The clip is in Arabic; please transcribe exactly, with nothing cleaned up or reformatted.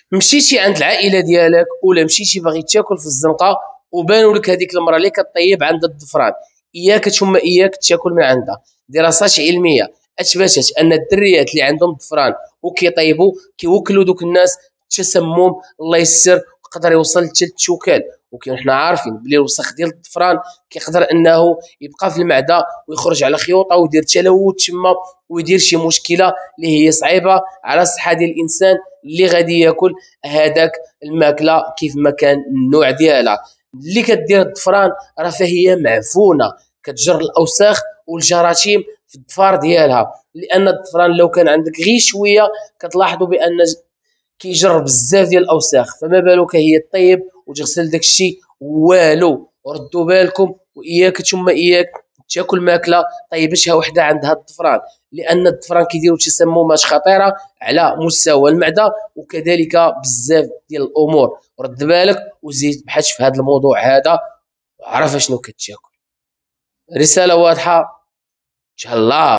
مشيتي عند العائله ديالك ولا مشيتي باغي تاكل في الزنقه وبانوا لك هذيك المراه اللي كطيب عندها الظفران، اياك ثم اياك تاكل من عندها. دراسات علميه اثبتت ان الدريات اللي عندهم الظفران وكيطيبوا كيوكلوا دوك الناس التسمم، الله يسر، يقدر يوصل حتى للتوكال. وحنا عارفين بلي الوسخ ديال الظفران كيقدر انه يبقى في المعده ويخرج على خيوطه ويدير تلوث تما ويدير شي مشكله اللي هي صعيبه على الصحه ديال الانسان اللي غادي ياكل هذاك الماكله كيف ما كان النوع ديالها. اللي كدير الظفران راه فهي معفونه، كتجر الاوساخ والجراثيم في الظفار ديالها، لان الظفران لو كان عندك غير شويه كتلاحظوا بان كيجر بزاف ديال الاوساخ، فما بالك هي طيب وتغسل داك الشيء والو. ردوا بالكم واياك ثم اياك تاكل ماكله طيبتها وحده عندها الظفران، لان الظفران كيديروا تسممات خطيره على مستوى المعده وكذلك بزاف ديال الامور. رد بالك وزيد بحث في هذا الموضوع هذا وعرف شنو كتاكل. رساله واضحه ان شاء الله.